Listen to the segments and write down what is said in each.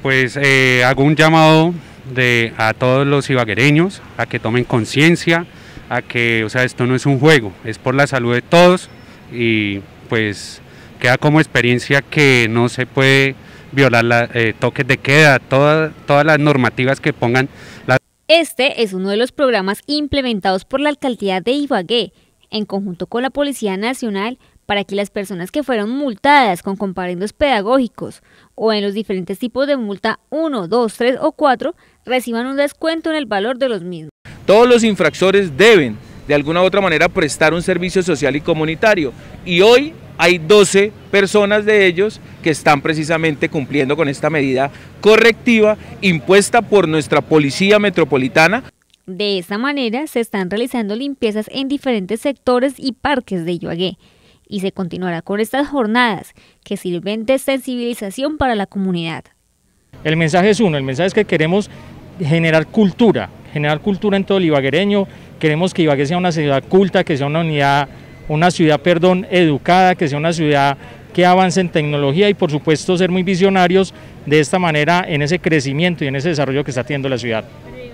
Pues hago un llamado a todos los ibaguereños a que tomen conciencia, a que, esto no es un juego, es por la salud de todos y pues queda como experiencia que no se puede violar toques de queda, todas las normativas que pongan. Este es uno de los programas implementados por la Alcaldía de Ibagué, en conjunto con la Policía Nacional, para que las personas que fueron multadas con comparendos pedagógicos o en los diferentes tipos de multa 1, 2, 3 o 4 reciban un descuento en el valor de los mismos. Todos los infractores deben de alguna u otra manera prestar un servicio social y comunitario y hoy hay 12 personas de ellos que están precisamente cumpliendo con esta medida correctiva impuesta por nuestra Policía Metropolitana. De esta manera se están realizando limpiezas en diferentes sectores y parques de Ibagué y se continuará con estas jornadas que sirven de sensibilización para la comunidad. El mensaje es uno, el mensaje es que queremos generar cultura en todo el ibaguereño, queremos que Ibagué sea una ciudad culta, que sea una ciudad educada, que sea una ciudad que avance en tecnología y por supuesto ser muy visionarios de esta manera en ese crecimiento y en ese desarrollo que está teniendo la ciudad.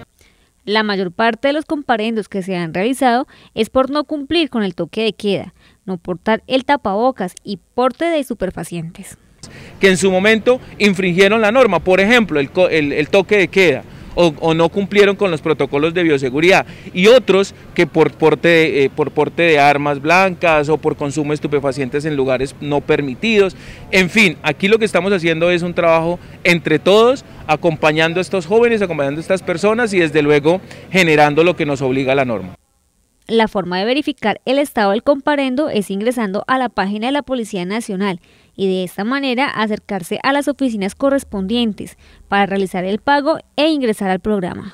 La mayor parte de los comparendos que se han realizado es por no cumplir con el toque de queda, no portar el tapabocas y porte de estupefacientes. Que en su momento infringieron la norma, por ejemplo, el toque de queda, o no cumplieron con los protocolos de bioseguridad, y otros que por porte de armas blancas o por consumo de estupefacientes en lugares no permitidos. En fin, aquí lo que estamos haciendo es un trabajo entre todos, acompañando a estos jóvenes, acompañando a estas personas y desde luego generando lo que nos obliga la norma. La forma de verificar el estado del comparendo es ingresando a la página de la Policía Nacional y de esta manera acercarse a las oficinas correspondientes para realizar el pago e ingresar al programa.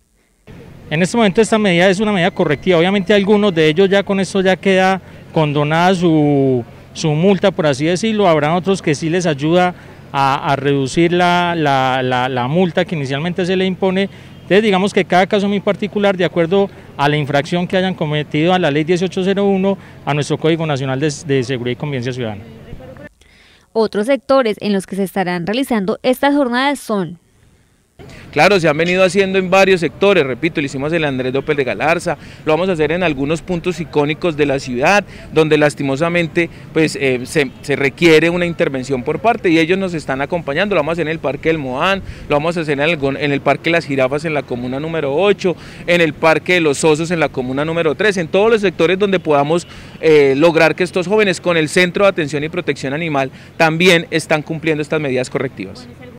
En este momento esta medida es una medida correctiva, obviamente algunos de ellos ya con esto ya queda condonada su multa, por así decirlo, habrá otros que sí les ayuda a reducir la multa que inicialmente se le impone. Entonces digamos que cada caso muy particular de acuerdo a la infracción que hayan cometido a la ley 1801, a nuestro Código Nacional de Seguridad y Convivencia Ciudadana. Otros sectores en los que se estarán realizando estas jornadas son: claro, se han venido haciendo en varios sectores, repito, lo hicimos en el Andrés López de Galarza, lo vamos a hacer en algunos puntos icónicos de la ciudad, donde lastimosamente pues, se requiere una intervención por parte y ellos nos están acompañando. Lo vamos a hacer en el Parque del Moán, lo vamos a hacer en el Parque Las Jirafas en la comuna número 8, en el Parque de los Osos en la comuna número 3, en todos los sectores donde podamos lograr que estos jóvenes con el Centro de Atención y Protección Animal también están cumpliendo estas medidas correctivas.